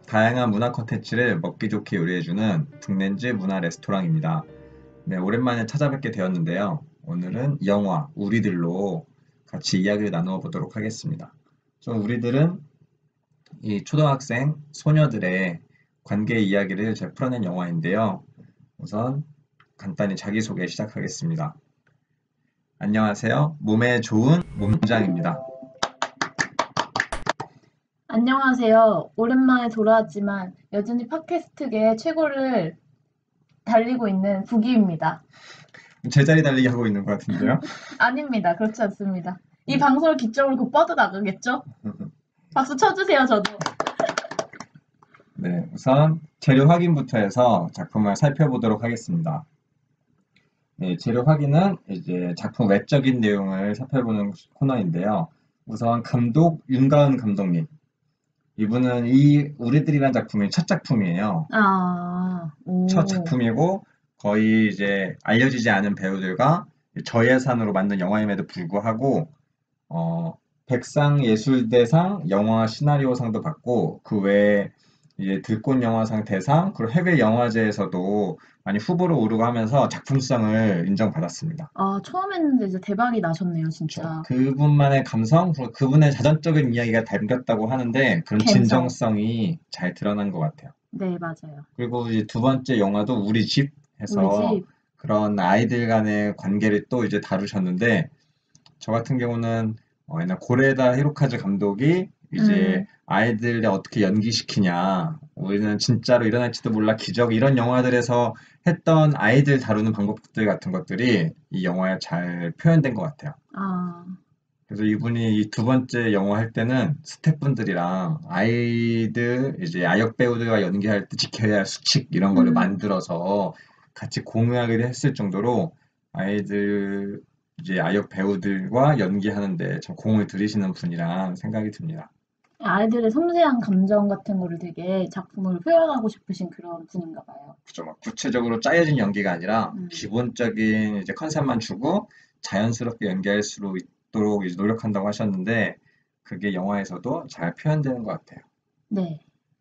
다양한 문화 콘텐츠를 먹기 좋게 요리해주는 북렌즈 문화 레스토랑입니다. 네, 오랜만에 찾아뵙게 되었는데요. 오늘은 영화 우리들로 같이 이야기를 나누어 보도록 하겠습니다. 우리들은 이 초등학생 소녀들의 관계 이야기를 잘 풀어낸 영화인데요. 우선 간단히 자기소개 시작하겠습니다. 안녕하세요. 몸에 좋은 몸장입니다. 안녕하세요. 오랜만에 돌아왔지만 여전히 팟캐스트계 최고를 달리고 있는 부기입니다. 제자리 달리기 하고 있는 것 같은데요. 아닙니다. 그렇지 않습니다. 이 방송을 기점으로 곧 뻗어나가겠죠? 박수 쳐주세요, 저도. 네, 우선 재료 확인부터 해서 작품을 살펴보도록 하겠습니다. 네, 재료 확인은 이제 작품 외적인 내용을 살펴보는 코너인데요. 우선 감독 윤가은 감독님. 이분은 이 우리들이란 작품이 첫 작품이에요. 첫 오. 작품이고 거의 이제 알려지지 않은 배우들과 저예산으로 만든 영화임에도 불구하고 백상예술대상 영화 시나리오상도 받고 그 외에 이제 들꽃영화상 대상 그리고 해외 영화제에서도 많이 후보로 오르고 하면서 작품성을 인정받았습니다. 처음 했는데 이제 대박이 나셨네요, 그렇죠. 진짜. 그분만의 감성, 그리고 그분의 자전적인 이야기가 담겼다고 하는데 그런 갬성. 진정성이 잘 드러난 것 같아요. 네, 맞아요. 그리고 이제 두 번째 영화도 우리 집 우리 해서 집. 그런 아이들 간의 관계를 또 이제 다루셨는데 저 같은 경우는 옛날 고레다 히로카즈 감독이 이제 음, 아이들을 어떻게 연기시키냐, 우리는 진짜로 일어날지도 몰라 기적 이런 영화들에서 했던 아이들 다루는 방법들 같은 것들이 이 영화에 잘 표현된 것 같아요. 아, 그래서 이분이 이 두 번째 영화 할 때는 스태프분들이랑 아이들 이제 아역 배우들과 연기할 때 지켜야 할 수칙 이런 거를 음. 만들어서 같이 공유하기도 했을 정도로 아이들 이제 아역 배우들과 연기하는데 참 공을 들이시는 분이란 생각이 듭니다. 아이들의 섬세한 감정 같은 거를 되게 작품을 표현하고 싶으신 그런 분인가 봐요. 그죠? 막 구체적으로 짜여진 연기가 아니라 음. 기본적인 이제 컨셉만 주고 자연스럽게 연기할 수 있도록 이제 노력한다고 하셨는데 그게 영화에서도 잘 표현되는 것 같아요. 네.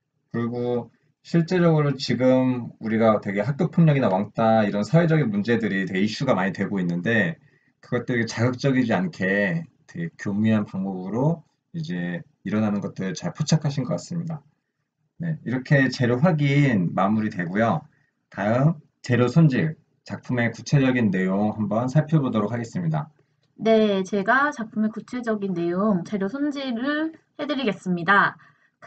그리고 실제적으로 지금 우리가 되게 학교 폭력이나 왕따 이런 사회적인 문제들이 되게 이슈가 많이 되고 있는데 그것들이 자극적이지 않게 되게 교묘한 방법으로 이제 일어나는 것들을 잘 포착하신 것 같습니다. 네, 이렇게 재료 확인 마무리되고요. 다음 재료 손질, 작품의 구체적인 내용 한번 살펴보도록 하겠습니다. 네, 제가 작품의 구체적인 내용, 재료 손질을 해드리겠습니다.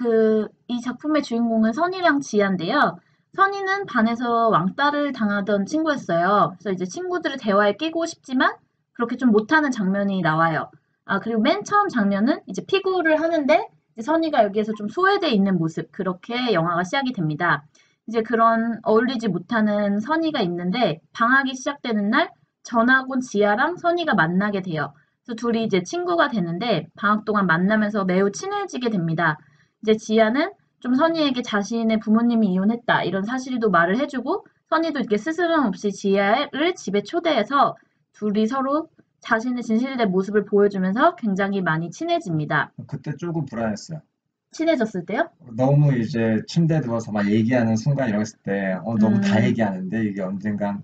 이 작품의 주인공은 선이랑 지아인데요. 선이는 반에서 왕따를 당하던 친구였어요. 그래서 이제 친구들을 대화에 끼고 싶지만 그렇게 좀 못하는 장면이 나와요. 그리고 맨 처음 장면은 이제 피구를 하는데 이제 선이가 여기에서 좀 소외돼 있는 모습, 그렇게 영화가 시작이 됩니다. 이제 그런 어울리지 못하는 선이가 있는데 방학이 시작되는 날 전학 온 지아랑 선이가 만나게 돼요. 그래서 둘이 이제 친구가 되는데 방학 동안 만나면서 매우 친해지게 됩니다. 이제 지아는 좀 선이에게 자신의 부모님이 이혼했다 이런 사실도 말을 해주고 선이도 이렇게 스스럼 없이 지아를 집에 초대해서 둘이 서로 자신의 진실된 모습을 보여주면서 굉장히 많이 친해집니다. 그때 조금 불안했어요. 친해졌을 때요? 너무 이제 침대에 누워서 막 얘기하는 순간 이랬을 때, 너무 다 음, 얘기하는데 이게 언젠간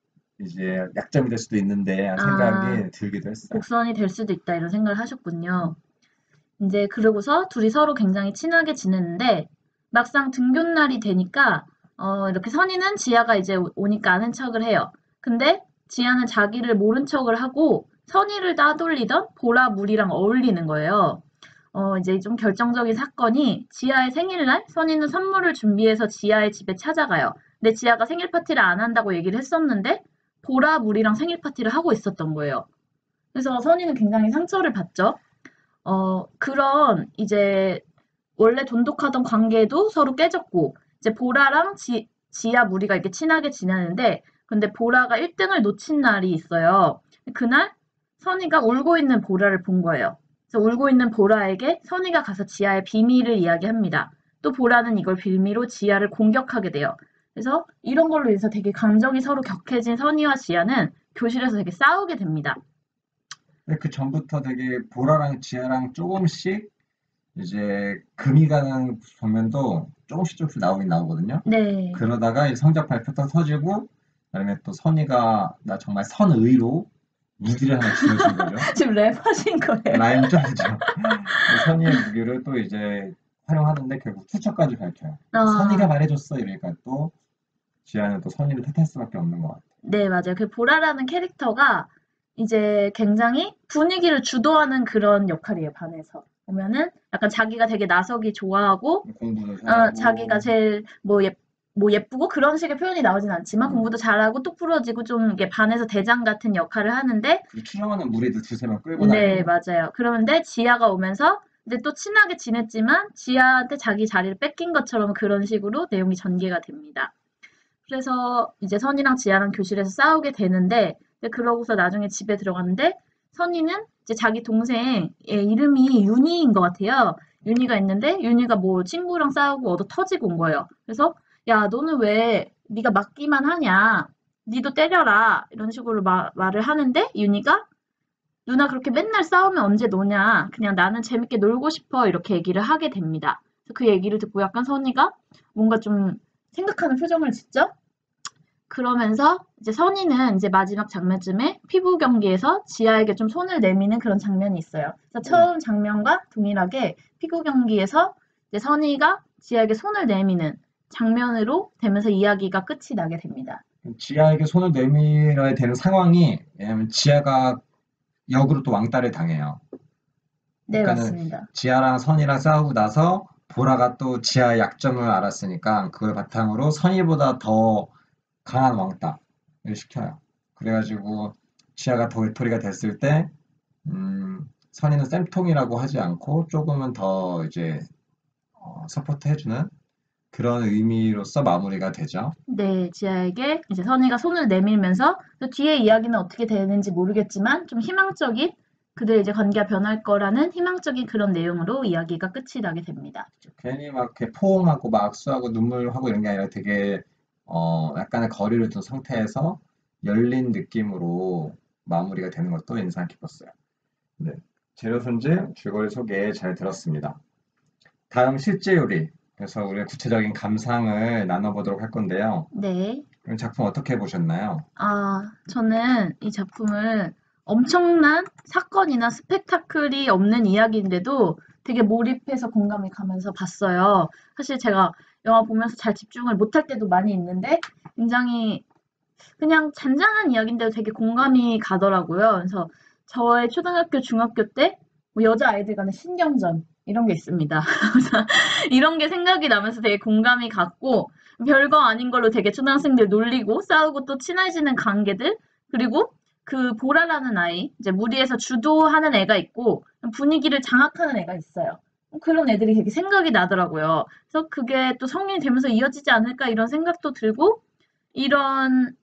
이제 약점이 될 수도 있는데 하는 아, 생각이 들기도 했어요. 곡선이 될 수도 있다 이런 생각을 하셨군요. 이제 그러고서 둘이 서로 굉장히 친하게 지내는데 막상 등교날이 되니까 이렇게 선이는 지아가 이제 오니까 아는 척을 해요. 근데 지아는 자기를 모른 척을 하고 선이를 따돌리던 보라 물이랑 어울리는 거예요. 이제 좀 결정적인 사건이 지아의 생일날 선이는 선물을 준비해서 지아의 집에 찾아가요. 근데 지아가 생일 파티를 안 한다고 얘기를 했었는데 보라 물이랑 생일 파티를 하고 있었던 거예요. 그래서 선이는 굉장히 상처를 받죠. 그런 이제 원래 돈독하던 관계도 서로 깨졌고 이제 보라랑 지아 무리가 이렇게 친하게 지내는데 근데 보라가 1등을 놓친 날이 있어요. 그날 선이가 울고 있는 보라를 본 거예요. 그래서 울고 있는 보라에게 선이가 가서 지아의 비밀을 이야기합니다. 또 보라는 이걸 빌미로 지아를 공격하게 돼요. 그래서 이런 걸로 인해서 되게 감정이 서로 격해진 선이와 지아는 교실에서 되게 싸우게 됩니다. 근데 그 전부터 되게 보라랑 지아랑 조금씩 이제 금이 가는 장면도 조금씩 조금씩 나오긴 나오거든요. 네. 그러다가 이 성적 발표 딱 터지고, 그다음에 또 선의가 나 정말 선의로 무기를 하나 쥐어준 거죠. 지금 랩하신 거예요? 라임 쩌죠. 선의의 무기를 또 이제 활용하는데 결국 투척까지 밝혀요. 선의가 아, 말해줬어 이러니까 또 지아는 또 선의를 탓할 수밖에 없는 것 같아요. 네, 맞아요. 그 보라라는 캐릭터가 이제 굉장히 분위기를 주도하는 그런 역할이에요, 반에서. 보면은 약간 자기가 되게 나서기 좋아하고, 공부도 자기가 잘하고, 제일 뭐 예쁘고 그런 식의 표현이 나오진 않지만 음, 공부도 잘하고 똑부러지고 좀 이게 반에서 대장 같은 역할을 하는데, 그리고 추정하는 무리도 두세 명 끌고 네, 다니고, 맞아요. 그런데 지아가 오면서 이제 또 친하게 지냈지만 지아한테 자기 자리를 뺏긴 것처럼 그런 식으로 내용이 전개가 됩니다. 그래서 이제 선이랑 지아랑 교실에서 싸우게 되는데, 근데 그러고서 나중에 집에 들어갔는데, 선이는 이제 자기 동생, 이름이 윤희인 것 같아요. 윤희가 있는데, 윤희가 뭐 친구랑 싸우고 얻어 터지고 온 거예요. 그래서, 야, 너는 왜 네가 맞기만 하냐? 니도 때려라. 이런 식으로 말을 하는데, 윤희가 누나 그렇게 맨날 싸우면 언제 노냐? 그냥 나는 재밌게 놀고 싶어. 이렇게 얘기를 하게 됩니다. 그래서 그 얘기를 듣고 약간 선이가 뭔가 좀 생각하는 표정을 짓죠? 그러면서 이제 선이는 이제 마지막 장면쯤에 피구 경기에서 지아에게 좀 손을 내미는 그런 장면이 있어요. 그래서 어, 처음 장면과 동일하게 피구 경기에서 이제 선이가 지아에게 손을 내미는 장면으로 되면서 이야기가 끝이 나게 됩니다. 지아에게 손을 내밀어야 되는 상황이, 왜냐면 지아가 역으로 또 왕따를 당해요. 네, 그러니까는 맞습니다. 지아랑 선이랑 싸우고 나서 보라가 또 지아의 약점을 알았으니까 그걸 바탕으로 선이보다 더 강한 왕따를 시켜요. 그래가지고 지아가 더 외톨이가 됐을 때 선이는 쌤통이라고 하지 않고 조금은 더 이제 서포트 해주는 그런 의미로서 마무리가 되죠. 네, 지아에게 이제 선이가 손을 내밀면서 또 뒤에 이야기는 어떻게 되는지 모르겠지만 좀 희망적인 그들의 이제 관계가 변할 거라는 희망적인 그런 내용으로 이야기가 끝이 나게 됩니다. 괜히 막 이렇게 포옹하고 막 악수하고 눈물하고 이런 게 아니라 되게 약간의 거리를 둔 상태에서 열린 느낌으로 마무리가 되는 것도 인상 깊었어요. 네. 재료 손질, 줄거리 소개 잘 들었습니다. 다음 실제 요리. 그래서 우리가 구체적인 감상을 나눠보도록 할 건데요. 네. 그럼 작품 어떻게 보셨나요? 저는 이 작품을 엄청난 사건이나 스펙타클이 없는 이야기인데도 되게 몰입해서 공감이 가면서 봤어요. 사실 제가 영화 보면서 잘 집중을 못할 때도 많이 있는데 굉장히 그냥 잔잔한 이야기인데도 되게 공감이 가더라고요. 그래서 저의 초등학교, 중학교 때 뭐 여자아이들 간의 신경전 이런 게 있습니다. 그래서 이런 게 생각이 나면서 되게 공감이 갔고 별거 아닌 걸로 되게 초등학생들 놀리고 싸우고 또 친해지는 관계들 그리고 그 보라라는 아이 이제 무리에서 주도하는 애가 있고 분위기를 장악하는 애가 있어요. 그런 애들이 되게 생각이 나더라고요. 그래서 그게 또 성인이 되면서 이어지지 않을까 이런 생각도 들고 이런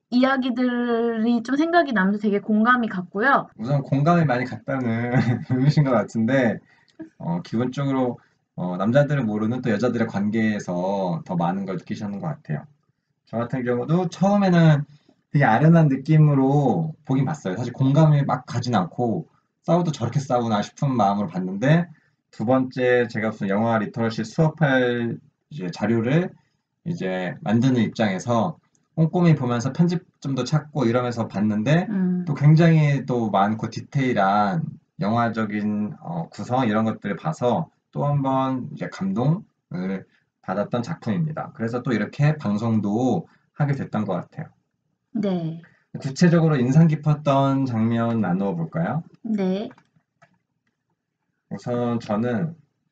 이야기들이 좀 생각이 나면서 되게 공감이 갔고요. 우선 공감이 많이 갔다는 의미신 것 같은데, 기본적으로 남자들은 모르는 또 여자들의 관계에서 더 많은 걸 느끼셨는 것 같아요. 저 같은 경우도 처음에는 되게 아련한 느낌으로 보긴 봤어요. 사실 공감이 막 가진 않고 싸워도 저렇게 싸우나 싶은 마음으로 봤는데 두 번째 제가 무슨 영화 리터러시 수업할 이제 자료를 이제 만드는 입장에서 꼼꼼히 보면서 편집점도 찾고 이러면서 봤는데 또 음, 굉장히 또 많고 디테일한 영화적인 구성 이런 것들을 봐서 또 한 번 이제 감동을 받았던 작품입니다. 그래서 또 이렇게 방송도 하게 됐던 것 같아요. 네, 구체적으로 인상 깊었던 장면 나누어 볼까요? 네, 우선 저는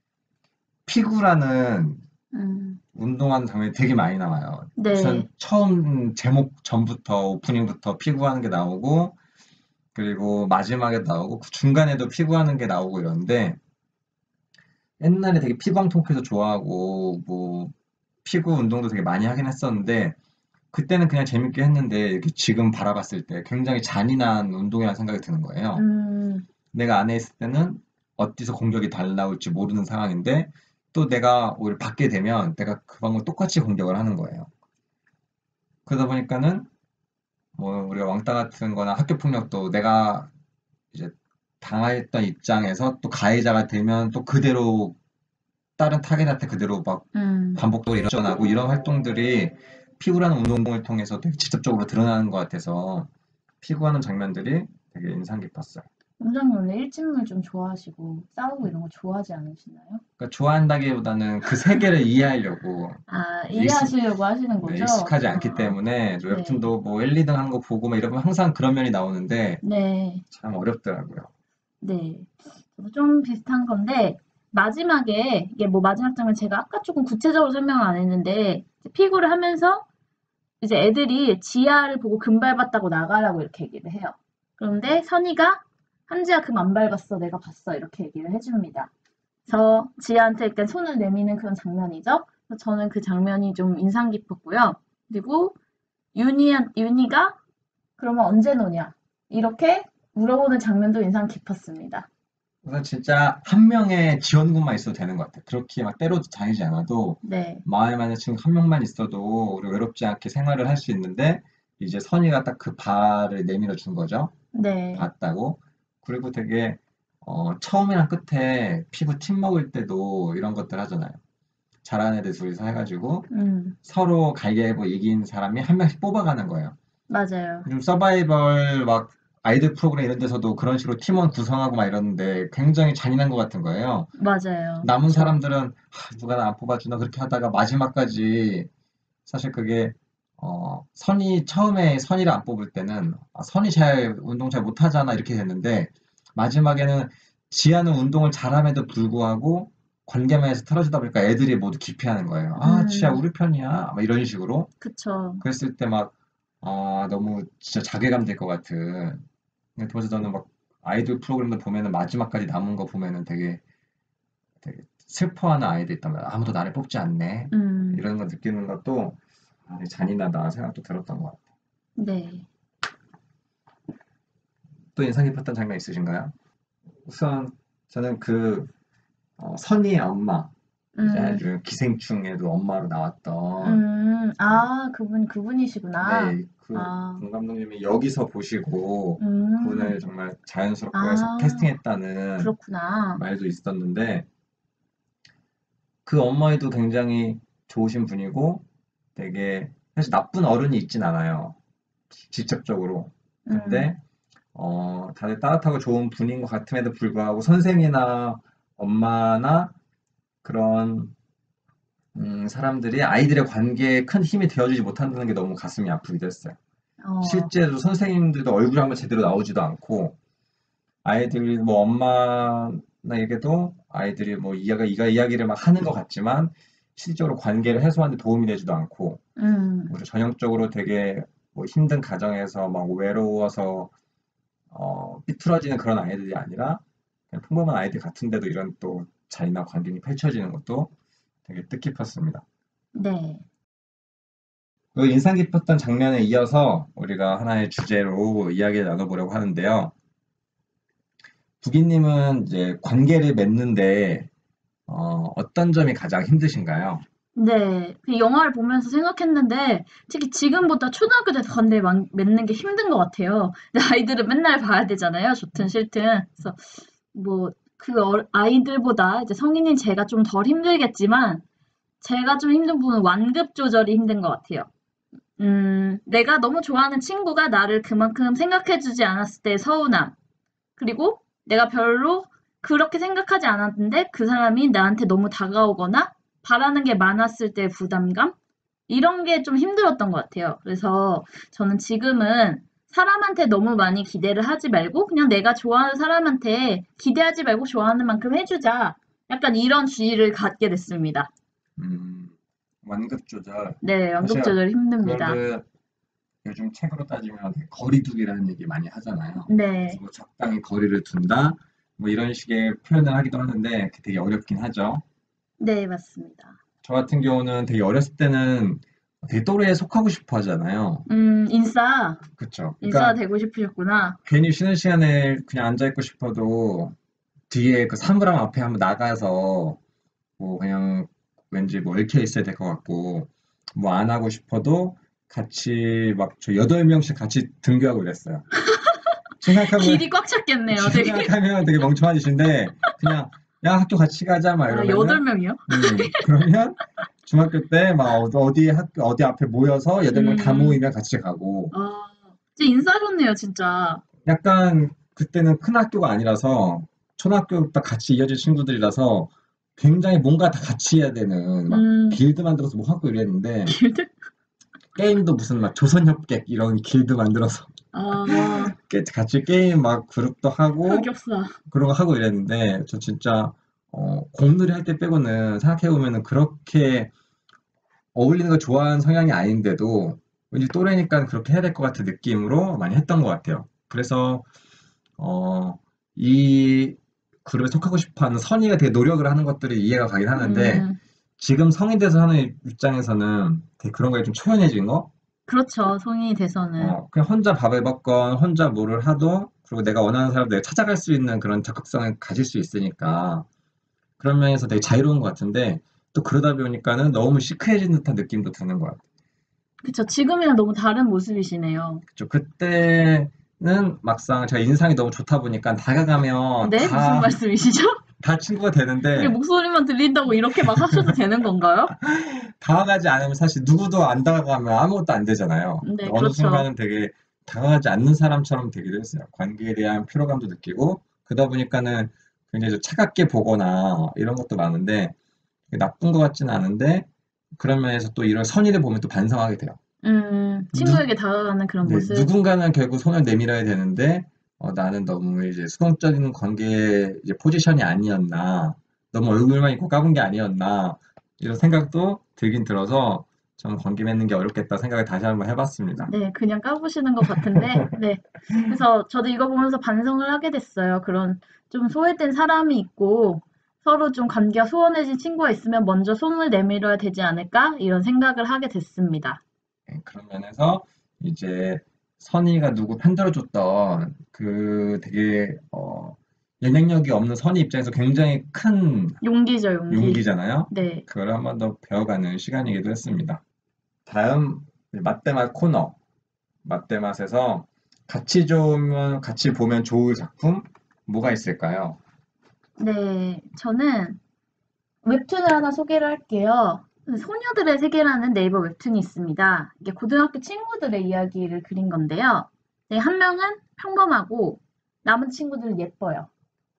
피구라는 음, 운동하는 장면이 되게 많이 나와요. 네, 우선 처음 제목 전부터 오프닝부터 피구하는 게 나오고 그리고 마지막에 나오고 그 중간에도 피구하는 게 나오고 이러는데 옛날에 되게 피방통크도 좋아하고 뭐 피구 운동도 되게 많이 하긴 했었는데 그때는 그냥 재밌게 했는데 이렇게 지금 바라봤을 때 굉장히 잔인한 운동이라는 생각이 드는 거예요. 음, 내가 안에 있을 때는 어디서 공격이 달라올지 모르는 상황인데 또 내가 오히려 받게 되면 내가 그 방법 똑같이 공격을 하는 거예요. 그러다 보니까는 뭐 우리가 왕따 같은 거나 학교 폭력도 내가 이제 당했던 입장에서 또 가해자가 되면 또 그대로 다른 타겟한테 그대로 막 반복적으로 일어나고 이런 활동들이 피구라는 운동을 통해서 되게 직접적으로 드러나는 것 같아서 피구하는 장면들이 되게 인상 깊었어요. 원장님 원래 일진물 좀 좋아하시고 싸우고 이런 거 좋아하지 않으시나요? 그러니까 좋아한다기보다는 그 세계를 이해하려고 아, 익숙, 이해하시려고 하시는 네, 거죠? 익숙하지 않기 때문에 네. 웹툰도 뭐 1, 2등 하는 거 보고 막 이러면 항상 그런 면이 나오는데 네. 참 어렵더라고요. 네. 저도 좀 비슷한 건데, 마지막에, 이게 뭐 마지막 장면 제가 아까 조금 구체적으로 설명을 안 했는데, 이제 피구를 하면서 이제 애들이 지아를 보고 금 밟았다고 나가라고 이렇게 얘기를 해요. 그런데 선이가 한지야 금 안 밟았어. 내가 봤어. 이렇게 얘기를 해줍니다. 그래서 지아한테 일단 손을 내미는 그런 장면이죠. 그래서 저는 그 장면이 좀 인상 깊었고요. 그리고 윤희가 그러면 언제 노냐? 이렇게 물어보는 장면도 인상 깊었습니다. 그래서 진짜 한 명의 지원군만 있어도 되는 것 같아요. 그렇게 막 때로 다니지 않아도 네, 마을만에 지금 한 명만 있어도 우리 외롭지 않게 생활을 할 수 있는데 이제 선이가 딱 그 발을 내밀어 준 거죠. 네, 봤다고. 그리고 되게 처음이랑 끝에 피구 팀 먹을 때도 이런 것들 하잖아요. 잘하는 애들 둘이서 해가지고 서로 가위바위보 이긴 사람이 한 명씩 뽑아가는 거예요. 맞아요. 요즘 서바이벌 막 아이돌 프로그램 이런 데서도 그런 식으로 팀원 구성하고 막 이러는데 굉장히 잔인한 것 같은 거예요. 맞아요. 남은 그쵸. 사람들은 누가 나 안 뽑아주나 그렇게 하다가 마지막까지 사실 그게 선이 처음에 선이를 안 뽑을 때는 선이 잘 운동 잘 못하잖아 이렇게 됐는데 마지막에는 지하는 운동을 잘함에도 불구하고 관계만에서 틀어지다 보니까 애들이 모두 기피하는 거예요. 아, 지하 우리 편이야. 막 이런 식으로. 그쵸. 그랬을 때 막, 너무 진짜 자괴감 될 것 같은. 그래서 저는 막 아이돌 프로그램도 보면은 마지막까지 남은 거 보면은 되게 슬퍼하는 아이들 있단 말이야. 아무도 나를 뽑지 않네. 음, 이런 거 느끼는 것도 되게 잔인하다 생각도 들었던 것 같아요. 네. 또 인상 깊었던 장면 있으신가요? 우선 저는 선희의 엄마, 이제 음, 아주 기생충에도 엄마로 나왔던 그분이시구나. 네, 그 아, 본 감독님이 여기서 보시고 음, 그분을 정말 자연스럽게 해서 아, 캐스팅했다는 그렇구나. 말도 있었는데 그 엄마애도 굉장히 좋으신 분이고 되게 사실 나쁜 어른이 있진 않아요. 직접적으로. 음, 근데 다들 따뜻하고 좋은 분인 것 같음에도 불구하고 선생이나 엄마나 그런 사람들이 아이들의 관계에 큰 힘이 되어주지 못한다는 게 너무 가슴이 아프기도 했어요. 어, 실제로 선생님들도 얼굴 한번 제대로 나오지도 않고 아이들이 뭐 엄마에게도 아이들이 뭐 이야기를 막 하는 것 같지만 실질적으로 관계를 해소하는 데 도움이 되지도 않고 음, 뭐 전형적으로 되게 뭐 힘든 가정에서 막 외로워서 삐뚤어지는 그런 아이들이 아니라 그냥 평범한 아이들 같은데도 이런 또 잔인한 광경이 펼쳐지는 것도 되게 뜻깊었습니다. 네. 그 인상 깊었던 장면에 이어서 우리가 하나의 주제로 이야기를 나눠보려고 하는데요. 부기님은 이제 관계를 맺는데 어떤 점이 가장 힘드신가요? 네. 그 영화를 보면서 생각했는데, 특히 지금보다 초등학교 때 관계 맺는 게 힘든 것 같아요. 근데 아이들은 맨날 봐야 되잖아요. 좋든 싫든. 그래서 뭐, 아이들보다 이제 성인인 제가 좀 덜 힘들겠지만, 제가 좀 힘든 부분은 완급 조절이 힘든 것 같아요. 내가 너무 좋아하는 친구가 나를 그만큼 생각해주지 않았을 때의 서운함. 그리고 내가 별로 그렇게 생각하지 않았는데 그 사람이 나한테 너무 다가오거나 바라는 게 많았을 때의 부담감? 이런 게 좀 힘들었던 것 같아요. 그래서 저는 지금은 사람한테 너무 많이 기대를 하지 말고 그냥 내가 좋아하는 사람한테 기대하지 말고 좋아하는 만큼 해주자. 약간 이런 주의를 갖게 됐습니다. 음, 완급 조절. 네, 사실 연극 조절이 힘듭니다. 그거를 요즘 책으로 따지면 거리두기라는 얘기 많이 하잖아요. 그래서 네, 뭐 적당히 거리를 둔다, 뭐 이런 식의 표현을 하기도 하는데 되게 어렵긴 하죠. 네, 맞습니다. 저 같은 경우는 되게 어렸을 때는 되게 또래에 속하고 싶어 하잖아요. 인싸, 그쵸? 인싸 그러니까 되고 싶으셨구나. 괜히 쉬는 시간에 그냥 앉아있고 싶어도 뒤에 그 사물함 앞에 한번 나가서 뭐 그냥 왠지 뭐 얽혀 있어야 될 것 같고 뭐 안 하고 싶어도 같이 막 저 8명씩 같이 등교하고 이랬어요. 생각하면 길이 꽉 찼겠네요, 지금 되게. 생각하면 되게 멍청하시신데 그냥 야 학교 같이 가자 막 아, 이러면은 8명이요? 그러면 중학교 때 막 어디 학교 어디 앞에 모여서 8명 다 음, 모이면 같이 가고 아, 진짜 인싸셨네요, 진짜. 약간 그때는 큰 학교가 아니라서 초등학교부터 같이 이어진 친구들이라서 굉장히 뭔가 다 같이 해야 되는 막 음, 길드 만들어서 뭐 하고 이랬는데 길드? 게임도 무슨 막 조선협객 이런 길드 만들어서 아, 같이 게임 막 그룹도 하고 흑역사. 그런 거 하고 이랬는데 저 진짜 공놀이 할 때 빼고는 생각해 보면은 그렇게 어울리는 걸 좋아하는 성향이 아닌데도 왠지 또래니까 그렇게 해야 될 것 같은 느낌으로 많이 했던 것 같아요. 그래서 이 그룹에 속하고 싶어 하는 선의가 되게 노력을 하는 것들이 이해가 가긴 하는데 음, 지금 성인 돼서 하는 입장에서는 되게 그런 거에 좀 초연해진 거? 그렇죠, 성인이 돼서는. 그냥 혼자 밥을 먹건 혼자 뭐를 하도 그리고 내가 원하는 사람을 내가 찾아갈 수 있는 그런 적극성을 가질 수 있으니까 그런 면에서 되게 자유로운 것 같은데 또 그러다 보니까는 너무 시크해진 듯한 느낌도 드는 것 같아요. 그쵸, 지금이랑 너무 다른 모습이시네요. 그쵸. 그때는 막상 제가 인상이 너무 좋다 보니까 다가가면 네? 무슨 말씀이시죠? 다 친구가 이게 되는데 목소리만 들린다고 이렇게 막 하셔도 되는 건가요? 다가가지 않으면 사실 누구도 안 다가가면 아무것도 안 되잖아요. 네, 어느 그렇죠. 순간은 되게 다가가지 않는 사람처럼 되기도 했어요. 관계에 대한 피로감도 느끼고 그러다 보니까는 굉장히 좀 차갑게 보거나 이런 것도 많은데 나쁜 것 같지는 않은데 그런 면에서 또 이런 선의를 보면 또 반성하게 돼요. 누, 친구에게 다가가는 그런 네, 모습. 누군가는 결국 손을 내밀어야 되는데 나는 너무 이제 수동적인 관계 이제 포지션이 아니었나, 너무 얼굴만 있고 까본 게 아니었나 이런 생각도 들긴 들어서 저는 관계 맺는 게 어렵겠다 생각을 다시 한번 해봤습니다. 네, 그냥 까부시는 것 같은데, 네. 그래서 저도 이거 보면서 반성을 하게 됐어요. 그런 좀 소외된 사람이 있고, 서로 좀 관계가 소원해진 친구가 있으면 먼저 손을 내밀어야 되지 않을까? 이런 생각을 하게 됐습니다. 그런 면에서 이제 선의가 누구 편들어줬던 그 되게 영향력이 없는 선의 입장에서 굉장히 큰 용기죠, 용기. 용기잖아요. 네. 그걸 한 번 더 배워가는 시간이기도 했습니다. 다음 맛대맛 코너. 맛대맛에서 같이 보면 좋을 작품 뭐가 있을까요? 네, 저는 웹툰을 하나 소개를 할게요. 소녀들의 세계라는 네이버 웹툰이 있습니다. 이게 고등학교 친구들의 이야기를 그린 건데요. 네, 한 명은 평범하고 남은 친구들은 예뻐요.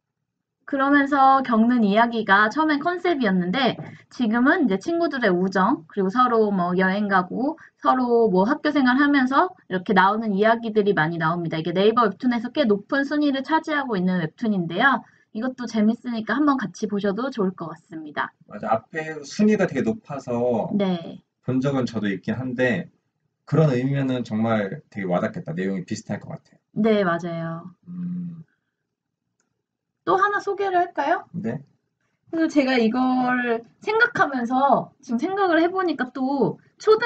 그러면서 겪는 이야기가 처음엔 컨셉이었는데 지금은 이제 친구들의 우정, 그리고 서로 뭐 여행 가고 서로 뭐 학교 생활하면서 이렇게 나오는 이야기들이 많이 나옵니다. 이게 네이버 웹툰에서 꽤 높은 순위를 차지하고 있는 웹툰인데요. 이것도 재밌으니까 한번 같이 보셔도 좋을 것 같습니다. 맞아, 앞에 순위가 되게 높아서 네. 본 적은 저도 있긴 한데 그런 의미면은 정말 되게 와닿겠다. 내용이 비슷할 것 같아요. 네, 맞아요. 음, 또 하나 소개를 할까요? 네. 그래서 제가 이걸 생각하면서 지금 생각을 해보니까 또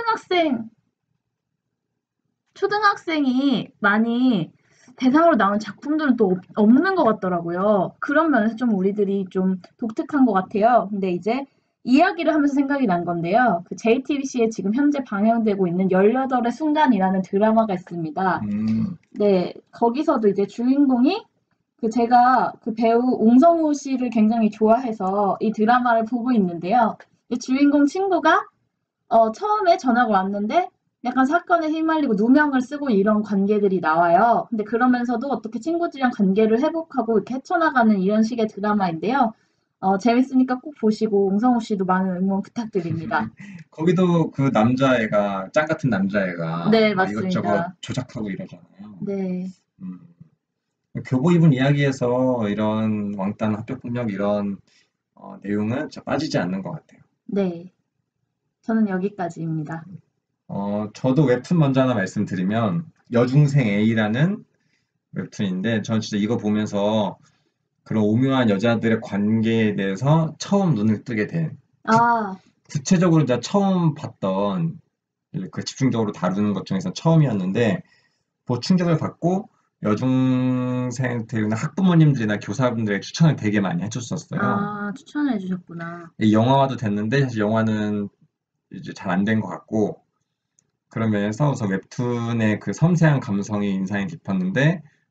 초등학생이 많이 대상으로 나온 작품들은 또 없는 것 같더라고요. 그런 면에서 좀 우리들이 좀 독특한 것 같아요. 근데 이제 이야기를 하면서 생각이 난 건데요. 그 JTBC에 지금 현재 방영되고 있는 18의 순간이라는 드라마가 있습니다. 음, 네, 거기서도 이제 주인공이 제가 그 배우 옹성우 씨를 굉장히 좋아해서 이 드라마를 보고 있는데요. 이 주인공 친구가 처음에 전학을 왔는데 약간 사건에 휘말리고 누명을 쓰고 이런 관계들이 나와요. 근데 그러면서도 어떻게 친구들이랑 관계를 회복하고 이렇게 헤쳐나가는 이런 식의 드라마인데요. 재밌으니까 꼭 보시고 옹성우 씨도 많은 응원 부탁드립니다. 거기도 그 남자애가 짱 같은 남자애가 네, 막 이것저것 맞습니다. 조작하고 이러잖아요. 네, 음, 교보 입은 이야기에서 이런 왕따나 학교폭력 이런 내용은 진짜 빠지지 않는 것 같아요. 네. 저는 여기까지입니다. 저도 웹툰 먼저 하나 말씀드리면 여중생 A라는 웹툰인데 저는 진짜 이거 보면서 그런 오묘한 여자들의 관계에 대해서 처음 눈을 뜨게 된 아, 구체적으로 제가 처음 봤던 그 집중적으로 다루는 것 중에서 처음이었는데 충격을 받고 여중생들이나 학부모님들이나 교사분들의 추천을 되게 많이 해줬었어요. 추천해 주셨구나. 이 영화화도 됐는데 사실 영화는 이제 잘 안 된 것 같고 그런 면에서 우선 웹툰의 그 섬세한 감성이 인상이 깊었는데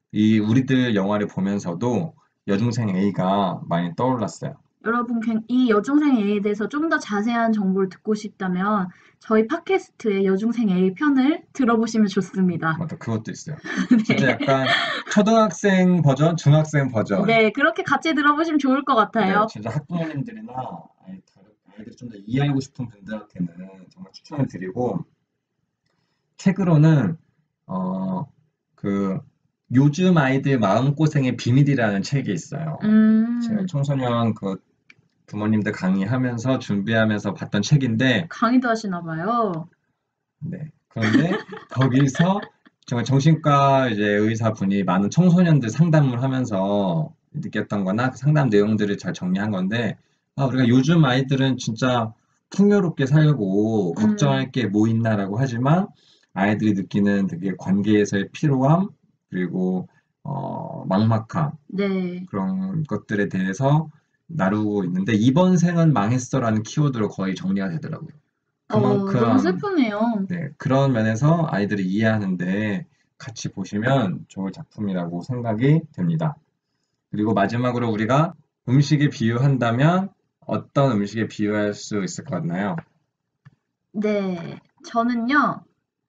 이 우리들 영화를 보면서도 여중생 A가 많이 떠올랐어요. 여러분, 이 여중생 A에 대해서 좀 더 자세한 정보를 듣고 싶다면 저희 팟캐스트의 여중생 A 편을 들어보시면 좋습니다. 맞다, 그것도 있어요. 네. 진짜 약간 초등학생 버전, 중학생 버전. 네, 그렇게 같이 들어보시면 좋을 것 네, 같아요. 진짜 학부모님들이나 아이들 좀 더 이해하고 싶은 분들한테는 정말 추천을 드리고, 책으로는 그 요즘 아이들 마음고생의 비밀이라는 책이 있어요. 제가 음, 청소년 그 부모님들 강의하면서 준비하면서 봤던 책인데, 강의도 하시나 봐요. 네. 그런데 거기서 정말 정신과 이제 의사분이 많은 청소년들 상담을 하면서 느꼈던 거나 그 상담 내용들을 잘 정리한 건데, 우리가 요즘 아이들은 진짜 풍요롭게 살고 음, 걱정할 게 뭐 있나라고 하지만 아이들이 느끼는 되게 관계에서의 피로함, 그리고 막막함, 네. 그런 것들에 대해서 나누고 있는데, 이번 생은 망했어라는 키워드로 거의 정리가 되더라고요. 너무 그만큼 슬프네요. 네, 그런 면에서 아이들이 이해하는데 같이 보시면 좋을 작품이라고 생각이 됩니다. 그리고 마지막으로 우리가 음식에 비유한다면 어떤 음식에 비유할 수 있을 것 같나요? 네, 저는요,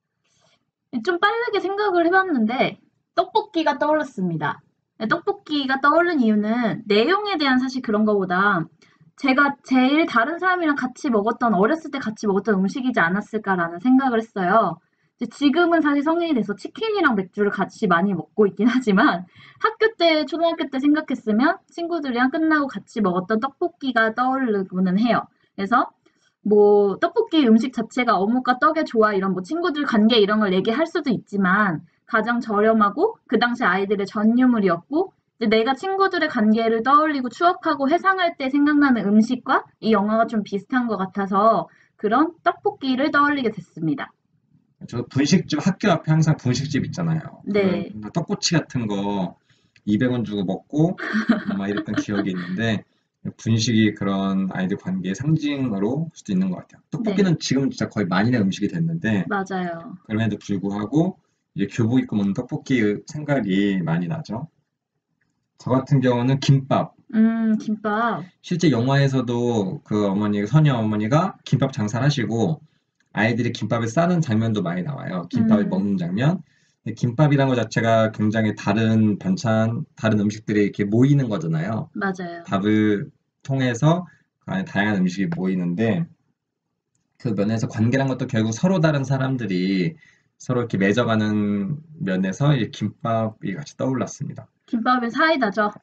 좀 빠르게 생각을 해봤는데, 떡볶이가 떠올랐습니다. 네, 떡볶이가 떠오른 이유는 내용에 대한 사실 그런 거보다 제가 제일 다른 사람이랑 같이 먹었던, 어렸을 때 같이 먹었던 음식이지 않았을까라는 생각을 했어요. 이제 지금은 사실 성인이 돼서 치킨이랑 맥주를 같이 많이 먹고 있긴 하지만 학교 때, 초등학교 때 생각했으면 친구들이랑 끝나고 같이 먹었던 떡볶이가 떠오르고는 해요. 그래서 뭐 떡볶이 음식 자체가 어묵과 떡의 조화 이런 뭐 친구들 관계 이런 걸 얘기할 수도 있지만 가장 저렴하고 그 당시 아이들의 전유물이었고 이제 내가 친구들의 관계를 떠올리고 추억하고 회상할 때 생각나는 음식과 이 영화가 좀 비슷한 것 같아서 그런 떡볶이를 떠올리게 됐습니다. 저 분식집 학교 앞에 항상 분식집 있잖아요. 그 네, 떡꼬치 같은 거 200원 주고 먹고 막 이랬던 기억이 있는데, 분식이 그런 아이들 관계의 상징으로 볼 수도 있는 것 같아요. 네, 떡볶이는 지금 진짜 거의 만인의 음식이 됐는데, 맞아요. 그럼에도 불구하고 이제 교복 입고 먹는 떡볶이 생각이 많이 나죠. 저 같은 경우는 김밥. 김밥. 실제 영화에서도 그 어머니, 선녀 어머니가 김밥 장사를 하시고 아이들이 김밥을 싸는 장면도 많이 나와요. 김밥을 음, 먹는 장면. 근데 김밥이란 것 자체가 굉장히 다른 반찬, 다른 음식들이 이렇게 모이는 거잖아요. 맞아요. 밥을 통해서 그 안에 다양한 음식이 모이는데, 그 면에서 관계란 것도 결국 서로 다른 사람들이 서로 이렇게 맺어가는 면에서 이 김밥이 같이 떠올랐습니다. 김밥은 사이다죠.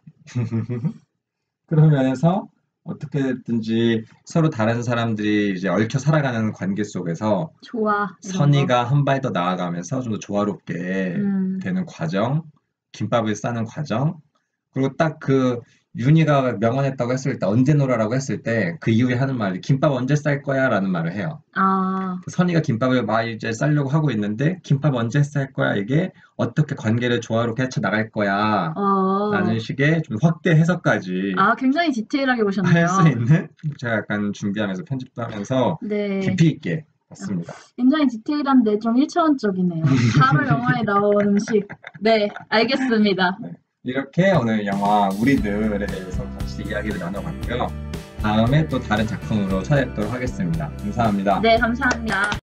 그런 면에서 어떻게든지 서로 다른 사람들이 이제 얽혀 살아가는 관계 속에서 좋아, 이런 거. 선의가 한 발 더 나아가면서 좀 더 조화롭게 음, 되는 과정, 김밥을 싸는 과정, 그리고 딱 그 윤희가 명언했다고 했을 때, 언제 놀아라고 했을 때 그 이후에 하는 말이 김밥 언제 쌀 거야? 라는 말을 해요. 아, 선이가 김밥을 막 이제 싸려고 하고 있는데 김밥 언제 쌀 거야? 이게 어떻게 관계를 조화롭게 헤쳐 나갈 거야? 라는 어, 식의 좀 확대 해석까지 굉장히 디테일하게 할 수 보셨네요. 있는, 제가 약간 준비하면서 편집도 하면서 네. 깊이 있게 봤습니다. 굉장히 디테일한데 좀 1차원적이네요. 바로 영화에 나온 음식. 네, 알겠습니다. 네. 이렇게 오늘 영화 우리들에 대해서 같이 이야기를 나눠봤고요. 다음에 또 다른 작품으로 찾아뵙도록 하겠습니다. 감사합니다. 네, 감사합니다.